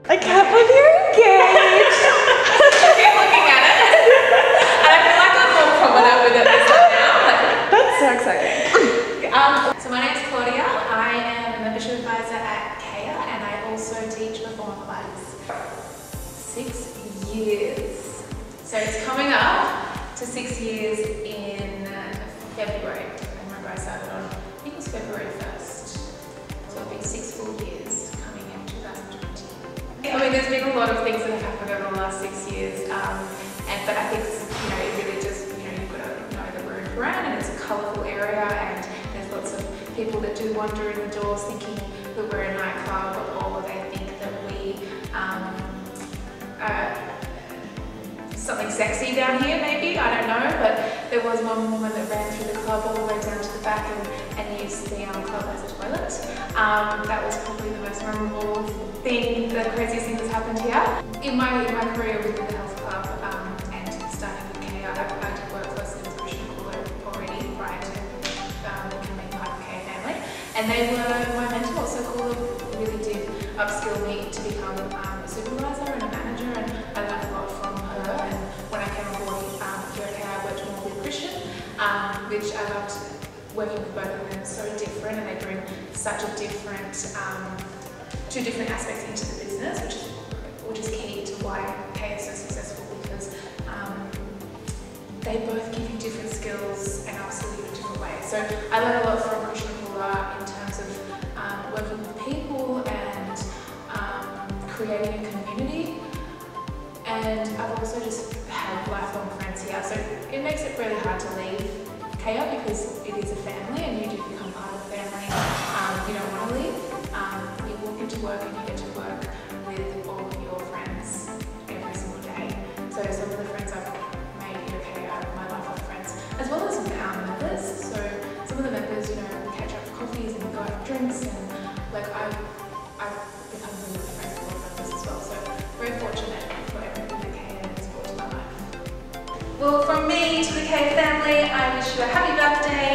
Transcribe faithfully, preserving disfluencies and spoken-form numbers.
I can't believe you're engaged. Keep looking at it. And I feel like I'm more prominent with it this time now. Like, That's so exciting. um, so my name is Claudia. I am a membership advisor at K A, and I also teach Perform Pilates. Six years. So it's coming up to six years in February. I remember I started on, I think it was February first. So it'll be six full years coming in twenty twenty. I mean, there's been a lot of things that have happened over the last six years, um, and but I think, you know, it really just, you know, you've got to know that we're in Prahran and it's a colourful area, and there's lots of people that do wander in the doors thinking that we're a nightclub, or they think that we um, uh, something sexy down here, maybe, I don't know, but there was one woman that ran through the club all the way down to the back and, and used the um, club as a toilet. Um, that was probably the most memorable thing, the craziest thing that's happened here. In my, in my career within the health club um, and starting with K A, I, I did work closely with Christian already prior to um, becoming part of K A family, and they were my mentors. So Cooler really did upskill me to become um, a supervisor and a manager, and I learned a lot from her. And when I came on board um, here at K A, I worked more with Christian, um, which I loved working with both of them. So different, and they bring such a different, um, two different aspects into the business, which is which is key to why K A is so successful, because um, they both give you different skills and upskill you in different ways. So I learned a lot from Christian in terms of um, working with people and um, creating a community, and I've also just had lifelong friends here, so it makes it really hard to leave K A because it is a family and you do become part of the family. Um, you don't want to leave. Um, you walk into work and you get to work with all of your friends every single day. So some of the friends I've made here at K A are my lifelong friends, as well as our members. So some of the members, you know, we catch up for coffees and we go out for drinks, and like I, I've become really good friends with all of members as well. So very fortunate for everything that K A has brought to my life. Well, from me to the K A family, I wish you a happy birthday